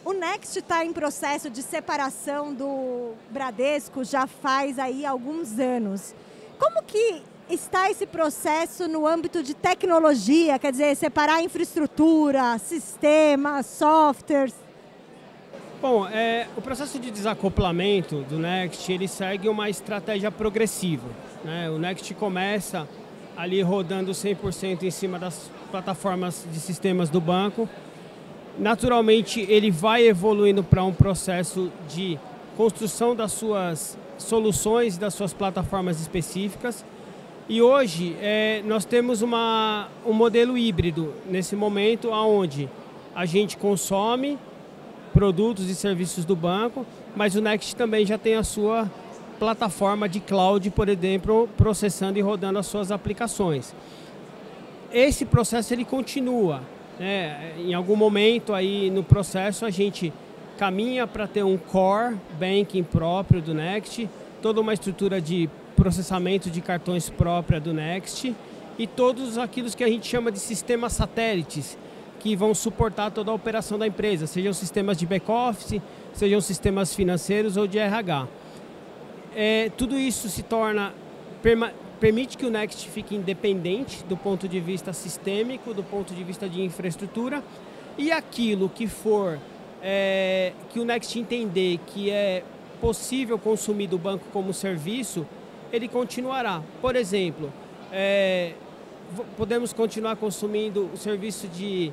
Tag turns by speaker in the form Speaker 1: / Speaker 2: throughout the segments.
Speaker 1: O Next está em processo de separação do Bradesco já faz aí alguns anos. Como que está esse processo no âmbito de tecnologia, quer dizer, separar infraestrutura, sistemas, softwares?
Speaker 2: Bom, o processo de desacoplamento do Next, ele segue uma estratégia progressiva, né? O Next começa ali rodando 100% em cima das plataformas de sistemas do banco. Naturalmente, ele vai evoluindo para um processo de construção das suas soluções, das suas plataformas específicas. E hoje nós temos um modelo híbrido nesse momento, onde a gente consome produtos e serviços do banco, mas o Next também já tem a sua plataforma de cloud, por exemplo, processando e rodando as suas aplicações. Esse processo ele continua, né? Em algum momento aí no processo a gente caminha para ter um core banking próprio do Next, toda uma estrutura de processamento de cartões própria do Next e todos aqueles que a gente chama de sistemas satélites, que vão suportar toda a operação da empresa, sejam sistemas de back-office, sejam sistemas financeiros ou de RH. Tudo isso se torna, permite que o Next fique independente do ponto de vista sistêmico, do ponto de vista de infraestrutura, e aquilo que for, que o Next entender que é possível consumir do banco como serviço, ele continuará. Por exemplo, podemos continuar consumindo o serviço de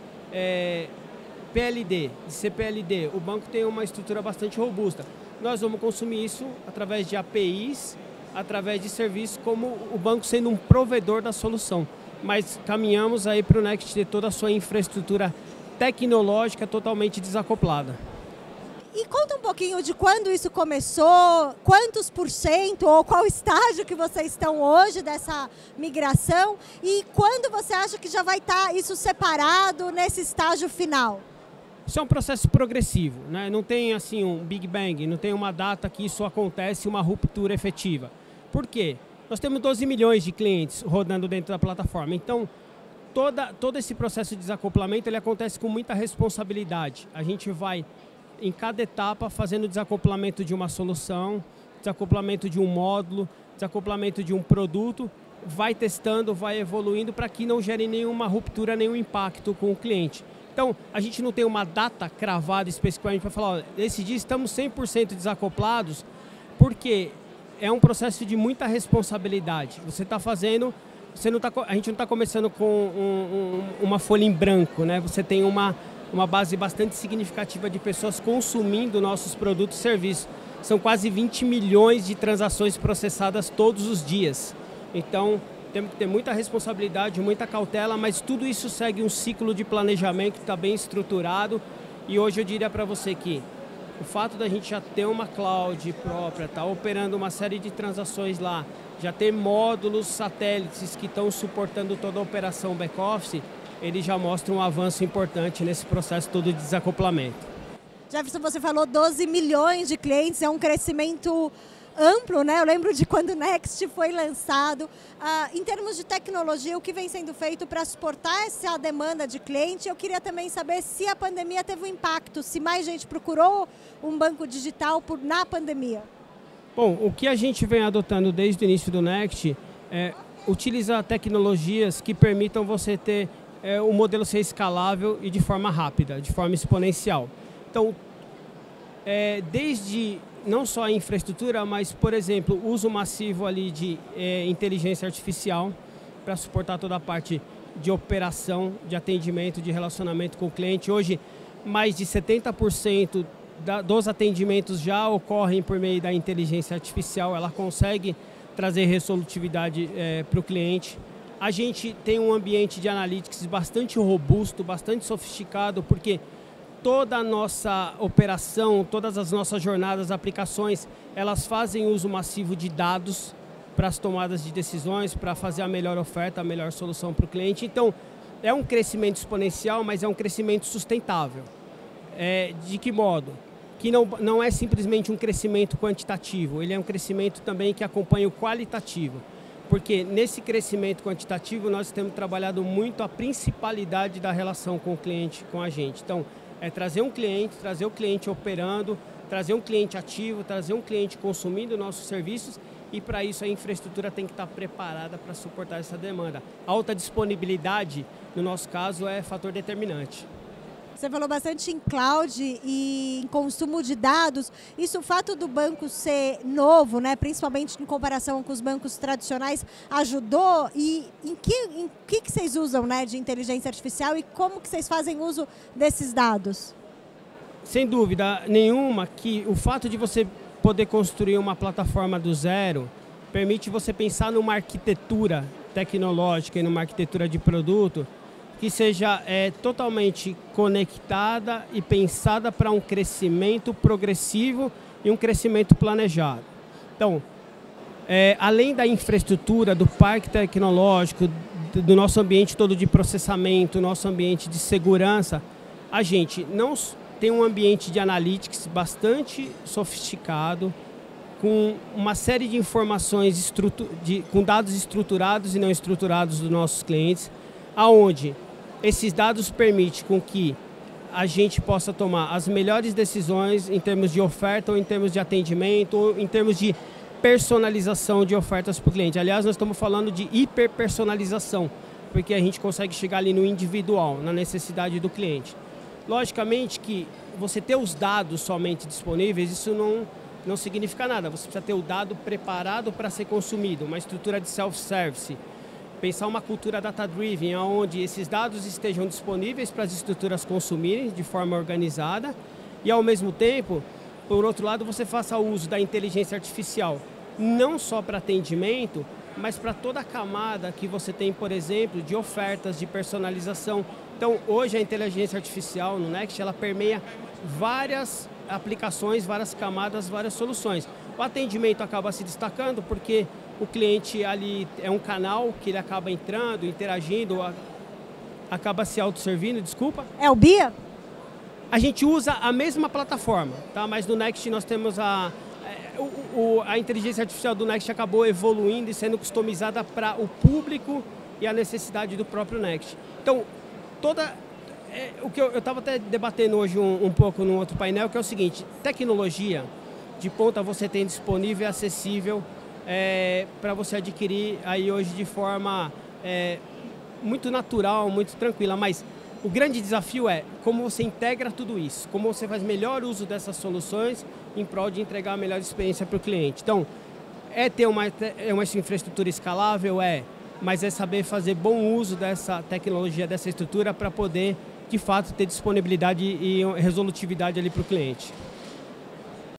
Speaker 2: PLD, de CPLD. O banco tem uma estrutura bastante robusta. Nós vamos consumir isso através de APIs, através de serviços, como o banco sendo um provedor da solução. Mas caminhamos aí para o Next ter toda a sua infraestrutura tecnológica totalmente desacoplada.
Speaker 1: E conta um pouquinho de quando isso começou, quantos por cento ou qual estágio que vocês estão hoje dessa migração e quando você acha que já vai estar isso separado nesse estágio final?
Speaker 2: Isso é um processo progressivo, né? Não tem assim um Big Bang, não tem uma data que isso acontece, uma ruptura efetiva. Por quê? Nós temos 12 milhões de clientes rodando dentro da plataforma, então todo esse processo de desacoplamento ele acontece com muita responsabilidade. A gente vai em cada etapa fazendo desacoplamento de uma solução, desacoplamento de um módulo, desacoplamento de um produto, vai testando, vai evoluindo para que não gere nenhuma ruptura, nenhum impacto com o cliente. Então, a gente não tem uma data cravada especificamente para falar, ó, esse dia estamos 100% desacoplados, porque é um processo de muita responsabilidade. Você está fazendo, a gente não está começando com uma folha em branco, né? Você tem uma base bastante significativa de pessoas consumindo nossos produtos e serviços. São quase 20 milhões de transações processadas todos os dias. Então, temos que ter muita responsabilidade, muita cautela, mas tudo isso segue um ciclo de planejamento que está bem estruturado. E hoje eu diria para você que o fato da gente já ter uma cloud própria, estar operando uma série de transações lá, já ter módulos satélites que estão suportando toda a operação back-office, ele já mostra um avanço importante nesse processo todo de desacoplamento.
Speaker 1: Jefferson, você falou 12 milhões de clientes, é um crescimento amplo, né? Eu lembro de quando o Next foi lançado. Em termos de tecnologia, o que vem sendo feito para suportar essa demanda de cliente? Eu queria também saber se a pandemia teve um impacto, se mais gente procurou um banco digital na pandemia.
Speaker 2: Bom, o que a gente vem adotando desde o início do Next é utilizar tecnologias que permitam você ter o modelo ser escalável e de forma rápida, de forma exponencial. Então, desde não só a infraestrutura, mas, por exemplo, o uso massivo ali de inteligência artificial para suportar toda a parte de operação, de atendimento, de relacionamento com o cliente. Hoje, mais de 70% dos atendimentos já ocorrem por meio da inteligência artificial. Ela consegue trazer resolutividade para o cliente. A gente tem um ambiente de analytics bastante robusto, bastante sofisticado, porque toda a nossa operação, todas as nossas jornadas, aplicações, elas fazem uso massivo de dados para as tomadas de decisões, para fazer a melhor oferta, a melhor solução para o cliente. Então, é um crescimento exponencial, mas é um crescimento sustentável. De que modo? Que não é simplesmente um crescimento quantitativo, ele é um crescimento também que acompanha o qualitativo. Porque nesse crescimento quantitativo nós temos trabalhado muito a principalidade da relação com o cliente, com a gente. Então, É trazer o cliente operando, trazer um cliente ativo, trazer um cliente consumindo nossos serviços, e para isso a infraestrutura tem que estar preparada para suportar essa demanda. Alta disponibilidade, no nosso caso, é fator determinante.
Speaker 1: Você falou bastante em cloud e em consumo de dados. Isso, o fato do banco ser novo, né, principalmente em comparação com os bancos tradicionais, ajudou? E em que vocês usam, né, de inteligência artificial, e como que vocês fazem uso desses dados?
Speaker 2: Sem dúvida nenhuma que o fato de você poder construir uma plataforma do zero permite você pensar numa arquitetura tecnológica e numa arquitetura de produto que seja totalmente conectada e pensada para um crescimento progressivo e um crescimento planejado. Então, além da infraestrutura, do parque tecnológico, do nosso ambiente todo de processamento, nosso ambiente de segurança, a gente não tem um ambiente de analytics bastante sofisticado, com uma série de informações, com dados estruturados e não estruturados dos nossos clientes, aonde esses dados permitem com que a gente possa tomar as melhores decisões em termos de oferta, ou em termos de atendimento, ou em termos de personalização de ofertas para o cliente. Aliás, nós estamos falando de hiperpersonalização, porque a gente consegue chegar ali no individual, na necessidade do cliente. Logicamente que você ter os dados somente disponíveis, isso não significa nada. Você precisa ter o dado preparado para ser consumido, uma estrutura de self-service. Pensar uma cultura data-driven, onde esses dados estejam disponíveis para as estruturas consumirem de forma organizada e, ao mesmo tempo, por outro lado, você faça uso da inteligência artificial, não só para atendimento, mas para toda a camada que você tem, por exemplo, de ofertas, de personalização. Então, hoje a inteligência artificial no Next, ela permeia várias aplicações, várias camadas, várias soluções. O atendimento acaba se destacando porque o cliente ali é um canal que ele acaba entrando, interagindo, acaba se autosservindo, desculpa.
Speaker 1: É o BIA?
Speaker 2: A gente usa a mesma plataforma, tá? Mas no Next nós temos a inteligência artificial do Next acabou evoluindo e sendo customizada para o público e a necessidade do próprio Next. Então, o que eu estava até debatendo hoje um pouco no outro painel, que é o seguinte: tecnologia de ponta você tem disponível e acessível para você adquirir aí hoje de forma muito natural, muito tranquila, mas o grande desafio é como você integra tudo isso, como você faz melhor uso dessas soluções em prol de entregar a melhor experiência para o cliente. Então, ter uma infraestrutura escalável, mas é saber fazer bom uso dessa tecnologia, dessa estrutura para poder, de fato, ter disponibilidade e resolutividade ali para o cliente.